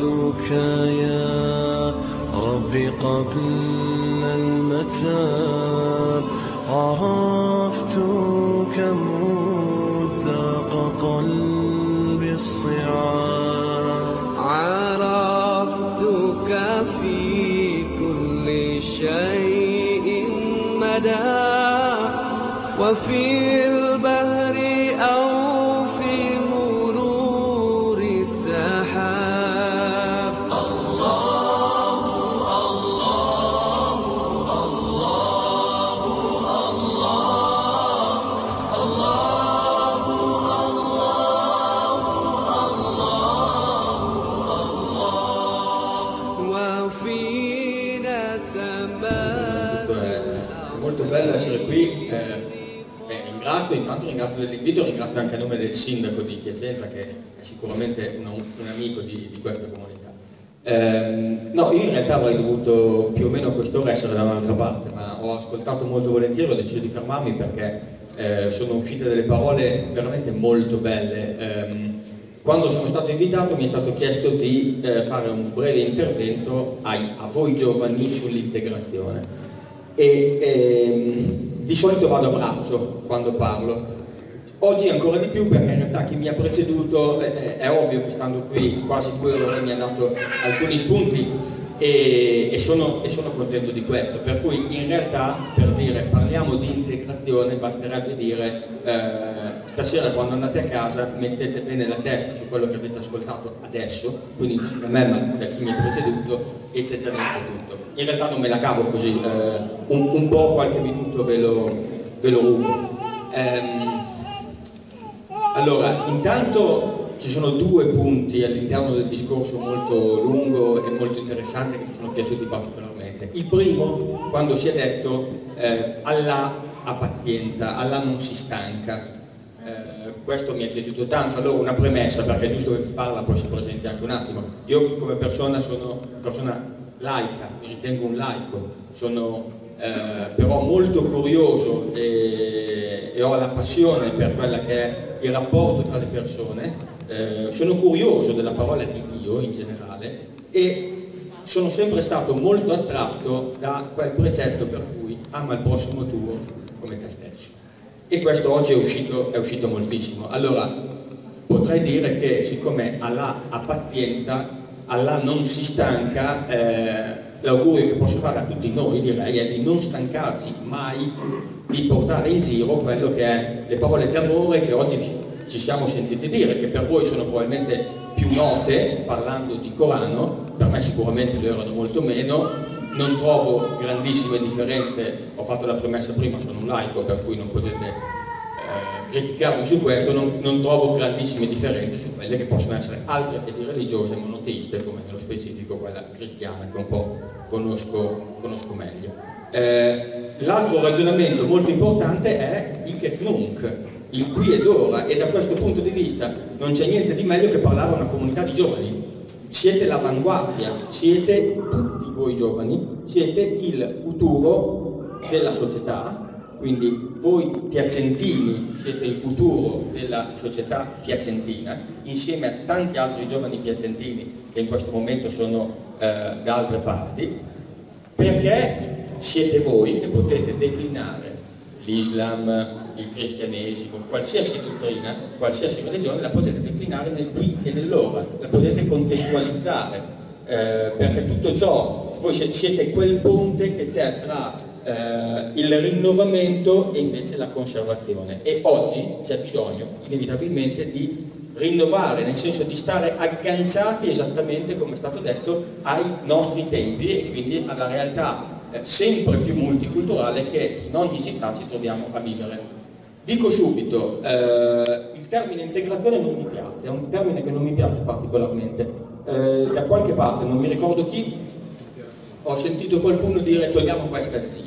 عرفتك يا ربي قبل المتاب، عرفتك مذاق قلبي الصعاب، عرفتك في كل شيء مدى، وفي البحر أو في مرور السحاب. الله الله الله الله الله الله وفينا سماء. Molto bello essere qui, intanto ringrazio dell'invito, ringrazio anche a nome del sindaco di Piacenza che è sicuramente un amico di questa comunità. No, io in realtà avrei dovuto più o meno a quest'ora essere da un'altra parte, ma ho ascoltato molto volentieri, ho deciso di fermarmi perché sono uscite delle parole veramente molto belle. Quando sono stato invitato mi è stato chiesto di fare un breve intervento a voi giovani sull'integrazione. Di solito vado a braccio quando parlo, oggi ancora di più perché in realtà chi mi ha preceduto è ovvio che stando qui quasi 2 ore mi ha dato alcuni spunti e sono contento di questo, per cui in realtà per dire parliamo di integrazione basterebbe dire stasera quando andate a casa mettete bene la testa su quello che avete ascoltato adesso, quindi non da me ma da chi mi ha preceduto, e c'è già detto tutto. In realtà non me la cavo così, un po' qualche minuto ve lo rubo. Allora, intanto ci sono 2 punti all'interno del discorso molto lungo e molto interessante che mi sono piaciuti particolarmente. Il primo, quando si è detto Allah ha pazienza, Allah non si stanca. Questo mi è piaciuto tanto. Allora una premessa, perché è giusto che chi parla poi si presenti anche un attimo. Io come persona sono persona laica, mi ritengo un laico, sono però molto curioso e ho la passione per quella che è il rapporto tra le persone, sono curioso della parola di Dio in generale e sono sempre stato molto attratto da quel precetto per cui ama il prossimo tuo come te stesso. E questo oggi è uscito moltissimo. Allora potrei dire che siccome Allah ha pazienza, Allah non si stanca, l'augurio che posso fare a tutti noi direi è di non stancarci mai di portare in giro quello che è le parole d'amore che oggi ci siamo sentiti dire, che per voi sono probabilmente più note parlando di Corano, per me sicuramente lo erano molto meno. Non trovo grandissime differenze, ho fatto la premessa prima, sono un laico per cui non potete criticarmi su questo, non trovo grandissime differenze su quelle che possono essere altre fedi religiose monoteiste come nello specifico quella cristiana che un po' conosco meglio. L'altro ragionamento molto importante è Hic et Nunc, il qui ed ora, e da questo punto di vista non c'è niente di meglio che parlare a una comunità di giovani. Siete l'avanguardia, siete tutti voi giovani, siete il futuro della società, quindi voi piacentini siete il futuro della società piacentina, insieme a tanti altri giovani piacentini che in questo momento sono da altre parti, perché siete voi che potete declinare l'Islam, il cristianesimo, qualsiasi dottrina, qualsiasi religione la potete declinare nel qui e nell'ora, la potete contestualizzare, perché tutto ciò, voi siete quel ponte che c'è tra il rinnovamento e invece la conservazione, e oggi c'è bisogno inevitabilmente di rinnovare, nel senso di stare agganciati esattamente come è stato detto ai nostri tempi e quindi alla realtà sempre più multiculturale che in ogni città ci troviamo a vivere. Dico subito, il termine integrazione non mi piace, è un termine che non mi piace particolarmente. Da qualche parte, non mi ricordo chi, ho sentito qualcuno dire togliamo questa Z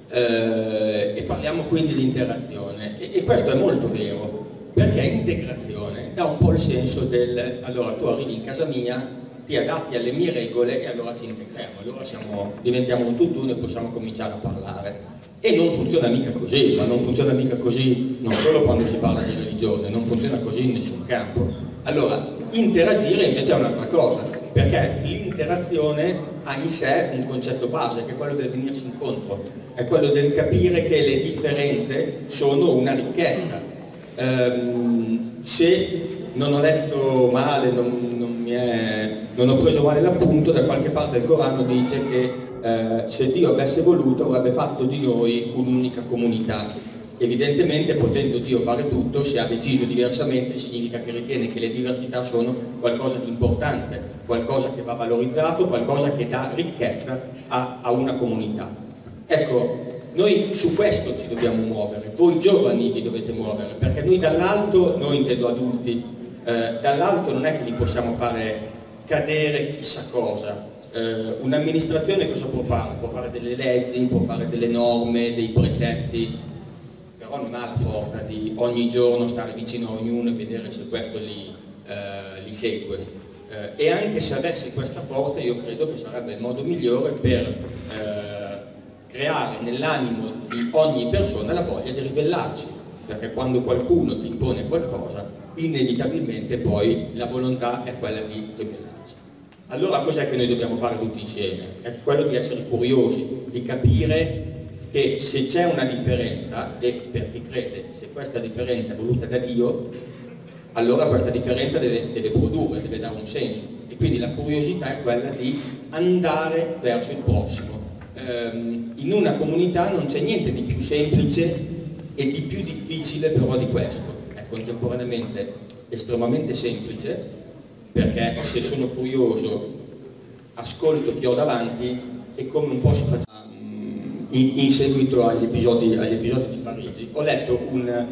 e parliamo quindi di interazione, e questo è molto vero, perché integrazione dà un po' il senso del allora tu arrivi in casa mia, ti adatti alle mie regole e allora ci integriamo, allora diventiamo un tutt'uno e possiamo cominciare a parlare. E non funziona mica così, ma non funziona mica così non solo quando si parla di religione, non funziona così in nessun campo. Allora, interagire invece è un'altra cosa. perché l'interazione ha in sé un concetto base, che è quello del venirsi incontro, è quello del capire che le differenze sono una ricchezza. Se non ho letto male, non ho preso male l'appunto, da qualche parte del Corano dice che se Dio avesse voluto avrebbe fatto di noi un'unica comunità. Evidentemente, potendo Dio fare tutto, se ha deciso diversamente significa che ritiene che le diversità sono qualcosa di importante, qualcosa che va valorizzato, qualcosa che dà ricchezza a una comunità. Ecco, noi su questo ci dobbiamo muovere, voi giovani vi dovete muovere, perché noi dall'alto, noi intendo adulti, dall'alto non è che li possiamo fare cadere chissà cosa. Un'amministrazione cosa può fare? Può fare delle leggi, può fare delle norme, dei precetti, però non ha la forza di ogni giorno stare vicino a ognuno e vedere se questo li segue. E anche se avessi questa forza, io credo che sarebbe il modo migliore per creare nell'animo di ogni persona la voglia di ribellarsi, perché quando qualcuno ti impone qualcosa, inevitabilmente poi la volontà è quella di ribellarsi. Allora cos'è che noi dobbiamo fare tutti insieme? È quello di essere curiosi, di capire che se c'è una differenza, e per chi crede, se questa differenza è voluta da Dio, allora questa differenza deve produrre, deve dare un senso. E quindi la curiosità è quella di andare verso il prossimo. In una comunità non c'è niente di più semplice e di più difficile però di questo. È contemporaneamente estremamente semplice, perché se sono curioso ascolto chi ho davanti e come un po' si faccia in seguito agli episodi di Parigi. Ho letto un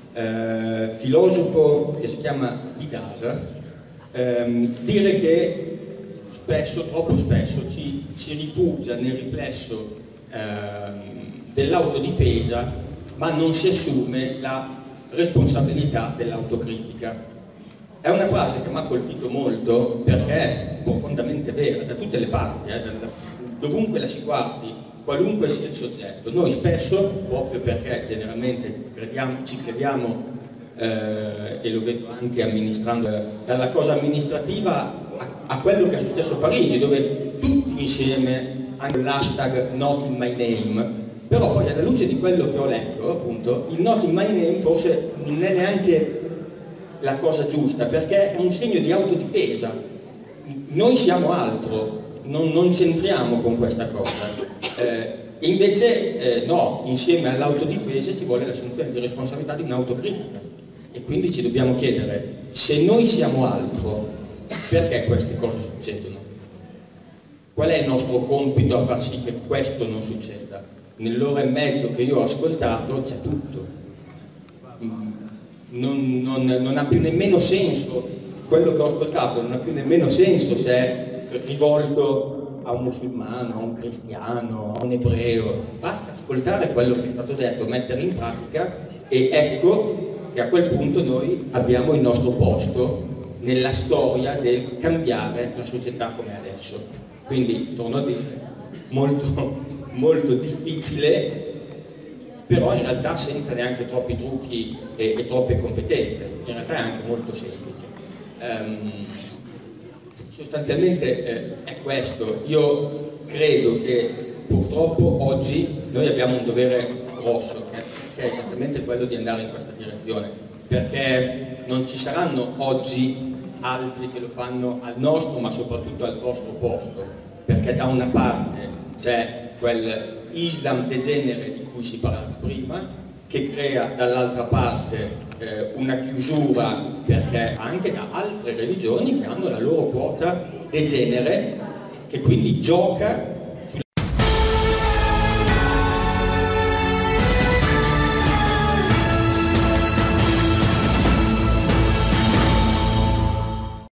filosofo che si chiama Vidal dire che spesso, troppo spesso, ci rifugia nel riflesso dell'autodifesa, ma non si assume la responsabilità dell'autocritica. È una frase che mi ha colpito molto perché è profondamente vera, da tutte le parti, dovunque la si guardi, qualunque sia il soggetto. Noi spesso, proprio perché generalmente ci crediamo, e lo vedo anche amministrando, dalla cosa amministrativa a quello che è successo a Parigi, dove tutti insieme hanno l'hashtag not in my name, però poi alla luce di quello che ho letto, appunto, il not in my name forse non è neanche la cosa giusta, perché è un segno di autodifesa. Noi siamo altro, non c'entriamo con questa cosa. Invece no, insieme all'autodifesa ci vuole l'assunzione di responsabilità di un'autocritica, e quindi ci dobbiamo chiedere: se noi siamo altro, perché queste cose succedono? Qual è il nostro compito a far sì che questo non succeda? Nell'ora e mezzo che io ho ascoltato c'è tutto. Non ha più nemmeno senso quello che ho ascoltato, non ha più nemmeno senso se è rivolto a un musulmano, a un cristiano, a un ebreo. Basta ascoltare quello che è stato detto, mettere in pratica, e ecco che a quel punto noi abbiamo il nostro posto nella storia del cambiare la società come adesso. Quindi, torno a dire, molto, molto difficile, però in realtà senza neanche troppi trucchi e troppe competenze. In realtà è anche molto semplice. Sostanzialmente è questo. Io credo che purtroppo oggi noi abbiamo un dovere grosso, che è esattamente quello di andare in questa direzione, perché non ci saranno oggi altri che lo fanno al nostro, ma soprattutto al vostro posto, perché da una parte c'è quel Islam degenere di cui si parlava prima, che crea dall'altra parte una chiusura, perché anche da altre religioni che hanno la loro quota degenere, che quindi gioca